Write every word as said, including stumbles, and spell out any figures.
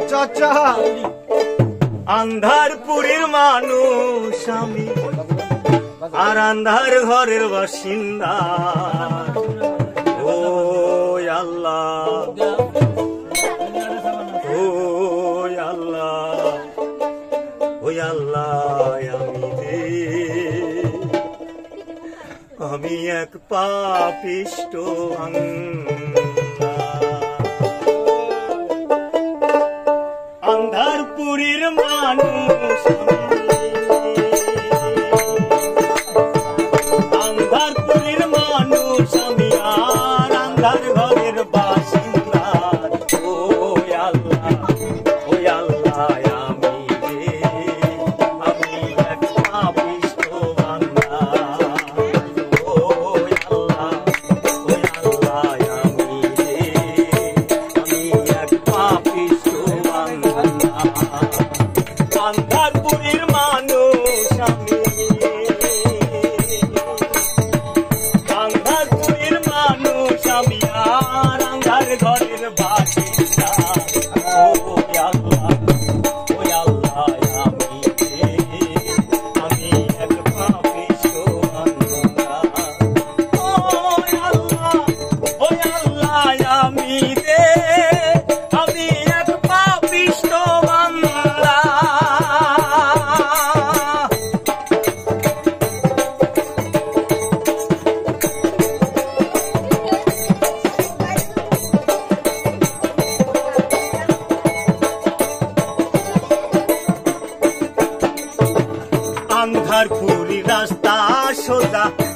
আচ্ছা আচ্ছা আন্ধারপুরীর মানুষ আমি আর আন্ধার ঘরের বাসিন্দা ও আল্লাহ ও আল্লাহ ও আল্লাহ আমি রে আমি এক পাপিষ্ট আন্ধারপুরীর মানুষ আন্ধারপুরীর মানুষ আমি আর আন্ধার ঘরের বাসিন্দা ও আল্লাহ ও আল্লাহ আমি রে আমি এক পাপিষ্ট বান্দা ও আল্লাহ ও আল্লাহ আমি রে আমি এক পাপিষ্ট বান্দা আন্ধারপুরীর মানুষ আমি আন্ধারপুরীর মানুষ আমি আর আন্ধার ঘরের বাসিন্দা ও আল্লাহ ও আল্লাহ আমি রে আমি এক পাপিষ্ট বান্দা ও আল্লাহ ও আল্লাহ আমি রে আমি এক পাপিষ্ট বান্দা আন্ধারপুরি রাস্তা সোজা